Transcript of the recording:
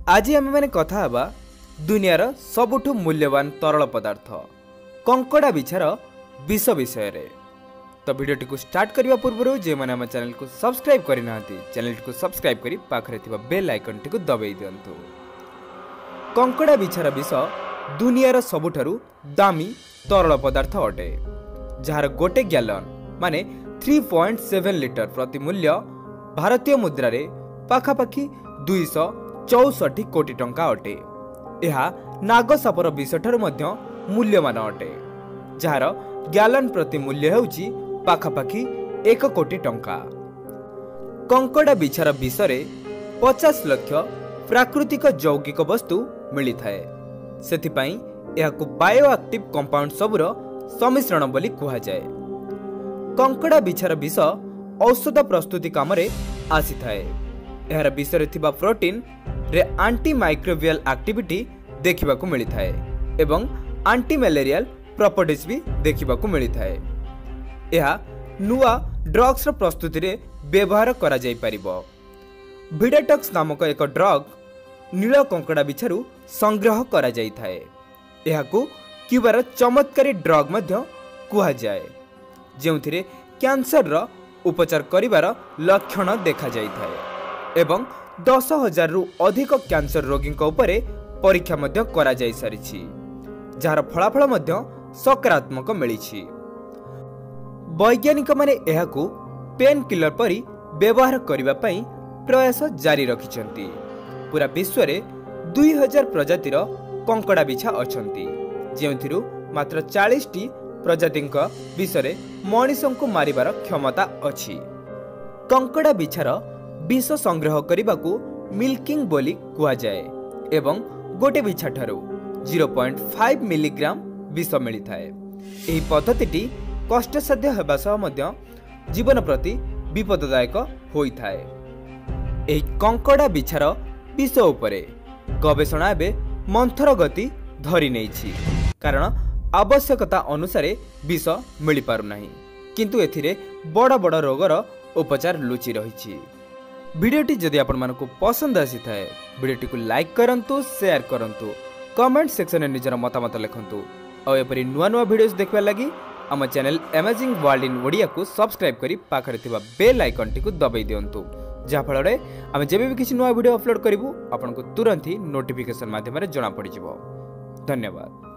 आज आम मैंने कथा हवा दुनियार सबुठु मूल्यवान तरल पदार्थ कंकड़ा बिछार विष विषय रे। तो वीडियो को स्टार्ट करने पूर्व जे मैंने आम चैनल को सब्सक्राइब करना चैनल को सब्सक्राइब कर पाखरे बेल आइकन टी दबाई दिंतु। कंकड़ा बिछार विष दुनियार सबुठारु दामी तरल पदार्थ अटे, जार गोटे गैलन माने 3.7 लिटर प्रति मूल्य भारतीय मुद्रा रे पाखापाखि 264 कोटी टंका अटे। यह नागसापर विष ठारू मध्य मूल्यमान अटे, जार गैलन प्रति मूल्य हेउची पाखापाखि 1 कोटी टंका। कंकड़ा बिछार विष रे 50 लाख प्राकृतिक जौगिक वस्तु मिली थाए, सेथिपाई यहाकु बायोएक्टिव कंपाउंड सबुर सम्मिश्रण बोली कुहा जाए। कंकड़ा बिछार विष औषध प्रस्तुति काम रे आसी थाए। यार विष रे थिबा प्रोटीन रे एंटी माइक्रोबियल एक्टिविटी देखिबा को मिली थाए एवं एंटी मलेरियल प्रॉपर्टीज भी देखिबा को मिली थाए। यह नुआ ड्रग्स रो प्रस्तुति रे व्यवहार करा जाई परिबो। विडाटॉक्स नामक एक ड्रग नील कंकड़ा बिछारू संग्रह करा जाई थाए। यहाकू क्यूबार चमत्कारी ड्रग मध्य कुहा जाए, जेउथिरे कैंसर रो उपचार करिवार लक्षण देखा जाई थाए एवं 10,000 रु अधिक कैंसर रोगी उपरे परीक्षा मध्य करा जाई सारिछि, जार फलाफल मध्य सकारात्मक मिलिछि। वैज्ञानिक माने एहाकू पेन किलर परी व्यवहार करिबा पई प्रयास जारी रखिछन्ति। पूरा विश्व रे 2000 प्रजातिर कंकड़ा बिछा अछन्ति, जेउथिरु मात्र 40 टी प्रजातिंक विषरे मनीषंकु मारिबार क्षमता अछि। कंकड़ा बिछार विष संग्रह करिबाकू मिल्किंग बोली कुहा जाए एवं गोटे बिछा ठारू 0.5 मिलीग्राम विष मिली थाए। एही पद्धतिटी कष्टसाध्य हेबा सह मध्य जीवन प्रति विपददायक होई थाए। एही कंकड़ा बिछार विष उपरे गवेषणा एबे मंथर गति धरी नैछि, कारण आवश्यकता अनुसार विष मिल पारु नाही, किंतु एथिरे बड़ बड़ रोगर उपचार लुचि रहिछि। वीडियोटी जदि आपण मानकु पसंद आसी थाए वीडियोटी को लाइक करंतु, शेयर करंतु, कमेंट सेक्शन में निजर मतामत लिखंतु और एपरि नुआ नुआ वीडियोस देखबा लागि आम channel amazing world in Odia को सब्सक्राइब करी पाखरे थिबा बेल आइकन टी को दबाई दियंतु, जा फल रे आमे जेबे भी किछि नुआ वीडियो अपलोड करिवु आपनको तुरंत ही नोटिफिकेशन माध्यम रे जणा पड़ि जिवो। धन्यवाद।